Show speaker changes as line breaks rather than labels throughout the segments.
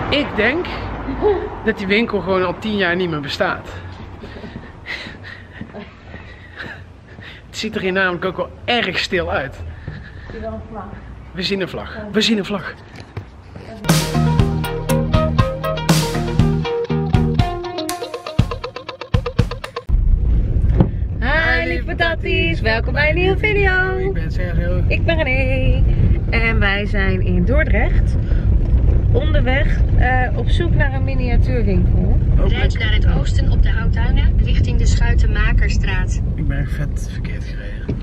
Ik denk dat die winkel gewoon al 10 jaar niet meer bestaat. Het ziet er hier namelijk ook wel erg stil uit.
Zie je wel een vlag?
We zien een vlag. We zien een vlag.
Hi lieve patatties, welkom bij een nieuwe video.
Ik ben Sergio.
Ik ben René. En wij zijn in Dordrecht. Onderweg op zoek naar een miniatuurwinkel.
Rijd naar het oosten op de Houttuinen richting de Schuitenmakerstraat.
Ik ben echt vet verkeerd gereden.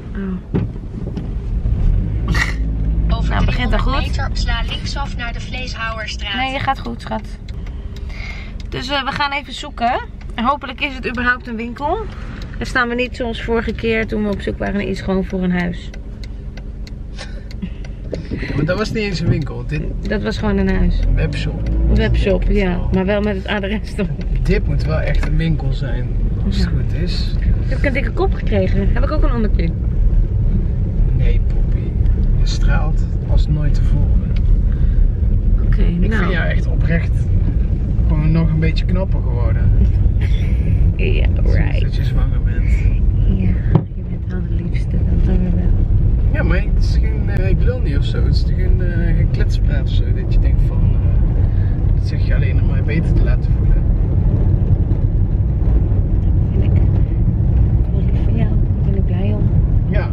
Over
Nou, begint
300
al goed.
meter sla linksaf naar de Vleeshouwerstraat.
Nee, je gaat goed, schat. Dus we gaan even zoeken. En hopelijk is het überhaupt een winkel. Dan staan we niet zoals vorige keer toen we op zoek waren naar iets gewoon voor een huis.
Ja, maar dat was niet eens een winkel.
Dat was gewoon een huis.
Een webshop.
Een webshop, ja. Maar wel met het adres erop.
Dit moet wel echt een winkel zijn. Als het goed is.
Heb ik een dikke kop gekregen? Heb ik ook een onderkin?
Nee, Poppy. Je straalt als nooit tevoren.
Oké,
Ik
nou.
vind jou echt oprecht gewoon nog een beetje knapper geworden.
Ja,
Sinds
right.
dat je zwanger bent.
Ja, je bent wel de liefste, dat dan weer wel.
Ja, maar het is geen, ik lul niet of zo. Het is geen kletspraat of zo. Dat je denkt van, dat zeg je alleen om mij beter te laten voelen.
Vind ik wel lief van jou. Daar ben ik blij om.
Ja.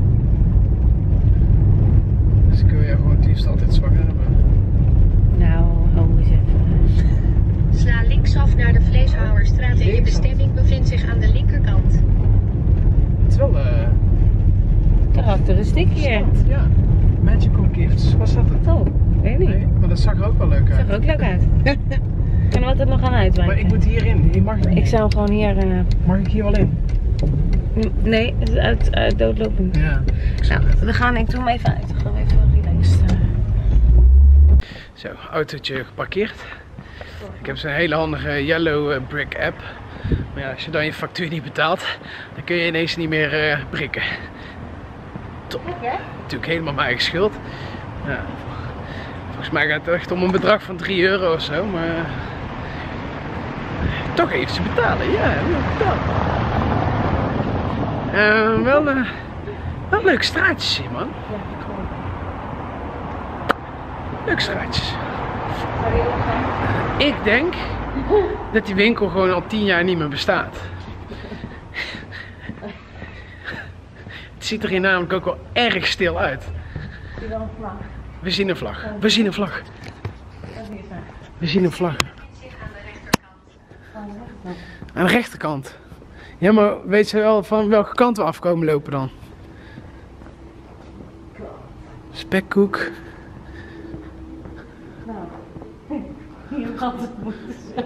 Dus ik wil jou gewoon het liefst altijd zwanger hebben.
Nou, hou eens even.
Sla linksaf naar de Vleeshouwerstraat en je bestemming bevindt zich aan de linkerkant.
Het is wel,
Karakteristiek hier.
ja. Magical Gifts, was dat het?
Oh, weet niet.
Nee, maar dat zag er ook wel leuk
Zag
uit.
er ook leuk uit. Kunnen we het er nog aan uitwijken?
Maar ik moet hierin, die mag ik niet.
Ik zou gewoon hier...
Mag ik hier wel in?
Nee, het is uit doodlopen.
Ja.
Nou, we gaan, ik doe hem even uit. We gaan even relaxed.
Zo, autootje geparkeerd. Ik heb zo'n hele handige Yellow Brick app. Maar ja, als je dan je factuur niet betaalt, dan kun je ineens niet meer prikken. Top. Natuurlijk helemaal mijn eigen schuld. Ja. Volgens mij gaat het echt om een bedrag van 3 euro of zo, maar toch even ze betalen. Ja, wel betalen. Wel leuke straatjes hier, man. Leuke straatjes. Ik denk dat die winkel gewoon al 10 jaar niet meer bestaat. Het ziet er hier namelijk ook wel erg stil uit.
Zie je wel een vlag?
We zien een vlag. We zien een vlag. We zien een vlag. Aan de rechterkant. Ja, maar weet ze wel van welke kant we afkomen lopen dan? Spekkoek.
Nou, hier had het moeten zijn.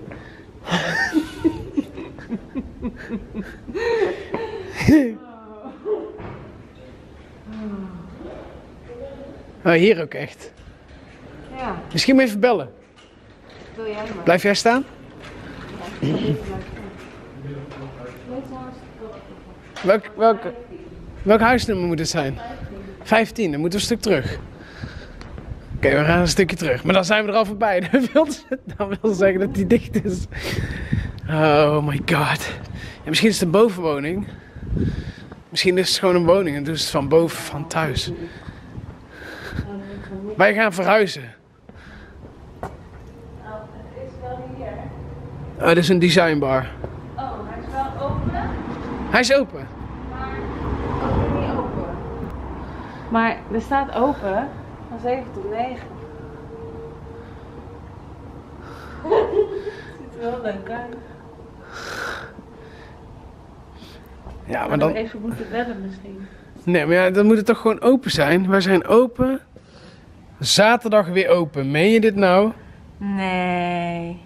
Oh, hier ook echt.
Ja,
Misschien moet je even bellen.
wil jij maar.
Blijf jij staan? Welk huisnummer moet het zijn? 15, dan moeten we een stuk terug. Oké, we gaan een stukje terug. Maar dan zijn we er al voorbij. Dan wil zeggen dat die dicht is. Oh my god. Ja, misschien is het een bovenwoning. Misschien is het gewoon een woning en doen ze het van boven, van thuis. Wij gaan verhuizen.
Het is wel hier.
Oh, dit is een designbar.
Oh, hij is wel open,
Hij is open.
maar ook niet open. Maar er staat open van 7 tot 9. Ziet er wel leuk uit.
Ja, maar
Maar
dan...
even moeten bellen misschien.
Nee, maar ja, dan moet het toch gewoon open zijn. Wij zijn open. Zaterdag weer open. Meen je dit nou?
Nee.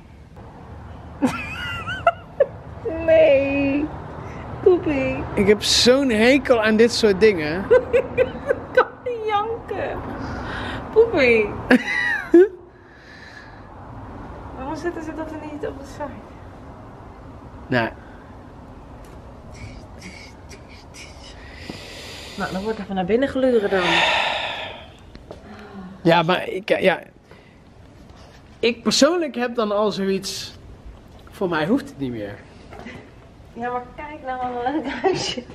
Nee. Poepie.
Ik heb zo'n hekel aan dit soort dingen.
Ik kan niet janken. Poepie. Waarom zetten ze dat er niet op de site?
Nou,
Nou, dan wordt even naar binnen gluren dan.
ja, maar ik, ja. ik persoonlijk heb dan al zoiets. Voor mij hoeft het niet meer.
Ja, maar kijk nou wat een leuk huisje.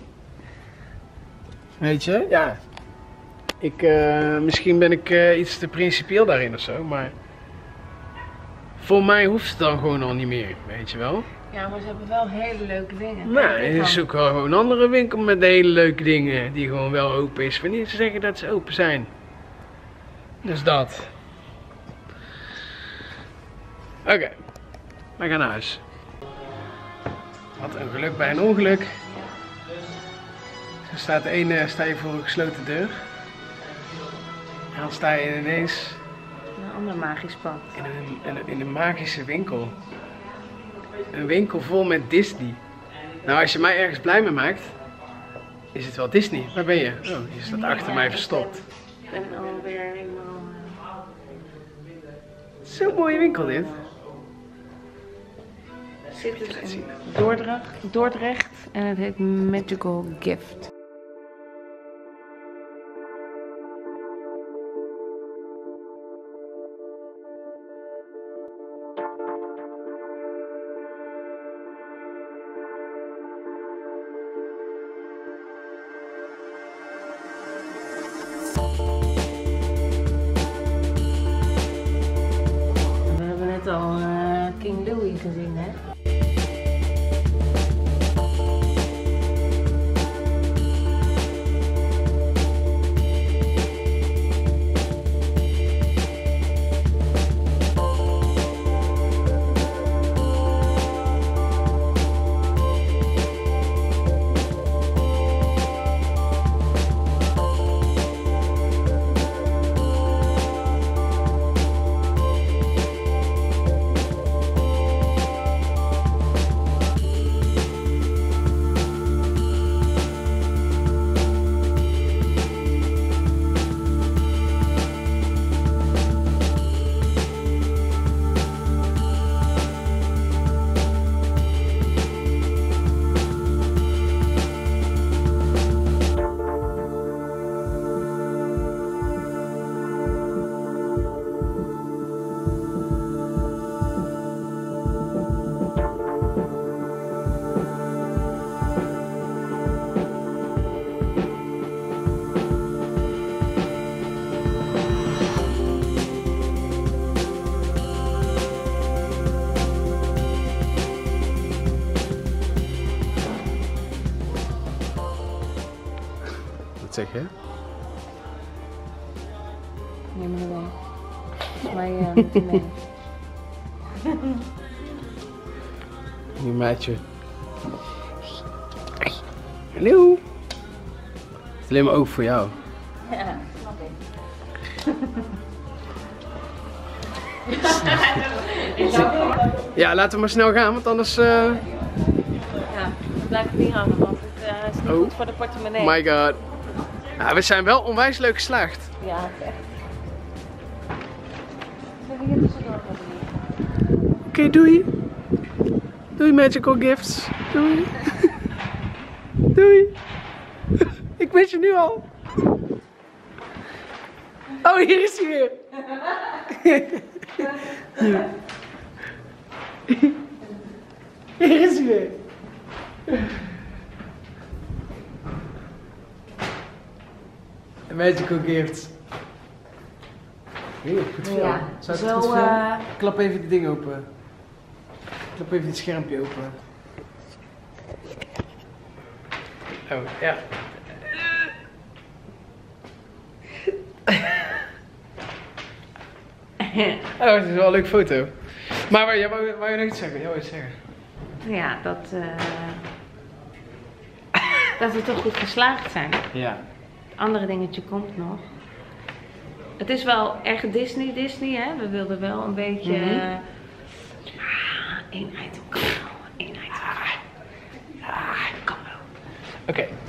Weet je? Ja. Misschien ben ik iets te principieel daarin of zo, maar voor mij hoeft het dan gewoon al niet meer, weet je wel?
Ja, maar ze hebben wel hele leuke dingen.
Nou, je zoekt wel gewoon een andere winkel met hele leuke dingen die gewoon wel open is. Wanneer ze zeggen dat ze open zijn. Dus dat. Oké, wij gaan naar huis. Wat een geluk bij een ongeluk. Er staat sta je voor een gesloten deur. En dan sta je ineens
Een ander magisch pad.
in een magische winkel. Een winkel vol met Disney. Nou, als je mij ergens blij mee maakt, is het wel Disney. Waar ben je? Oh, je staat achter mij verstopt.
Ik ben alweer helemaal...
Zo'n mooie winkel dit.
Zit dus in Dordrecht en het heet Magical Gift. We hebben net al King Louis gezien, hè?
Wat zeg je?
Neem me mee. Volgens mij moet hij mee.
Nieuw meidje. Hallo. Het is alleen maar ook voor jou.
Ja, snap ik.
Ja, laten we maar snel gaan, want anders...
Ja, we blijven hier hangen, want het is niet goed voor de portemonnee.
My god. Ja, we zijn wel onwijs leuk geslaagd.
Ja, het is echt. Zullen we hier tussendoor gaan doen?
Oké, doei. Doei Magical Gifts. Doei. Doei. Ik mis je nu al. Oh, hier is hij weer. Hier is hij weer. De Magical Gifts. Heel goed veel.
Ja,
Zou het
zo,
goed veel? Klap even die ding open. Klap even dit schermpje open. Oh, ja. Oh, het is wel een leuke foto. Maar wou je nog iets zeggen?
Ja, dat we toch goed geslaagd zijn.
Ja.
Het andere dingetje komt nog. Het is wel echt Disney, hè? We wilden wel een beetje... één item kan wel. Eén item kan wel.
Oké,